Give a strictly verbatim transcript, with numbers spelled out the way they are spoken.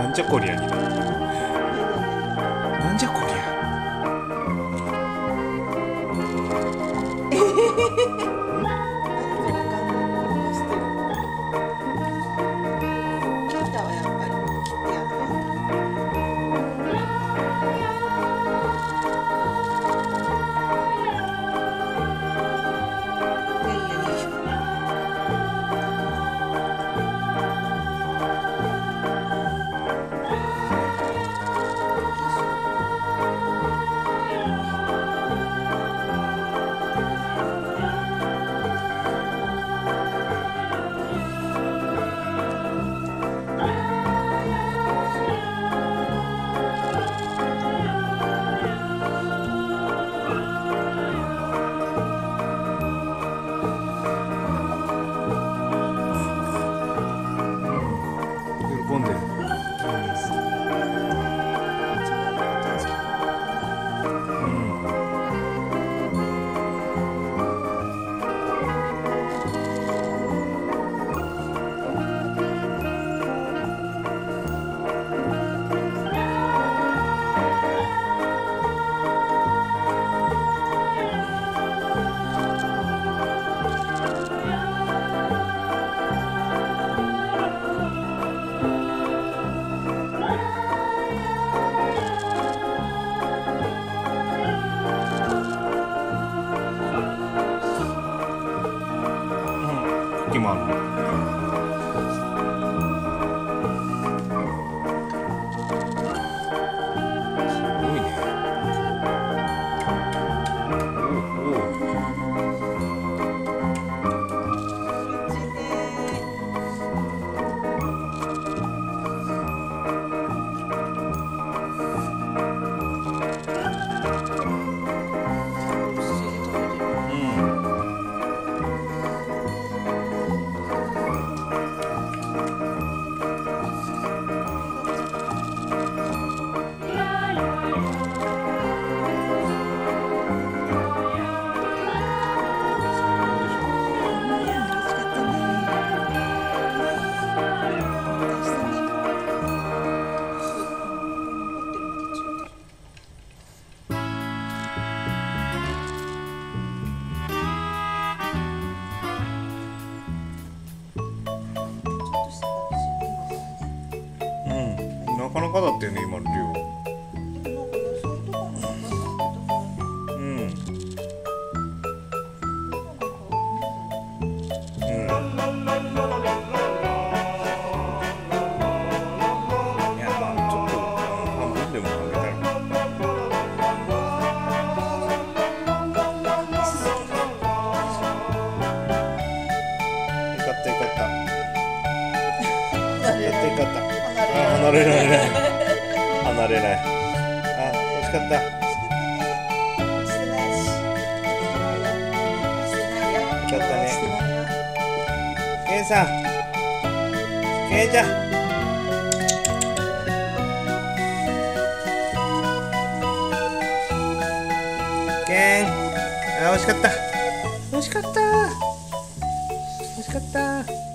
なんじゃこりゃになる。なんじゃこりゃ。喜んでる。時もあるの。すごいね。おお。なかなかだったよね、今の量。うん。うん。いや、まあ、ちょっと、半分でもあげたら。よかった、よかった。よかった、よかった。あ、離れられない。離れない。あ、惜しかった。よかったね。ケンさん。ケンちゃん。ケン。あ、惜しかった。惜しかった。惜しかった。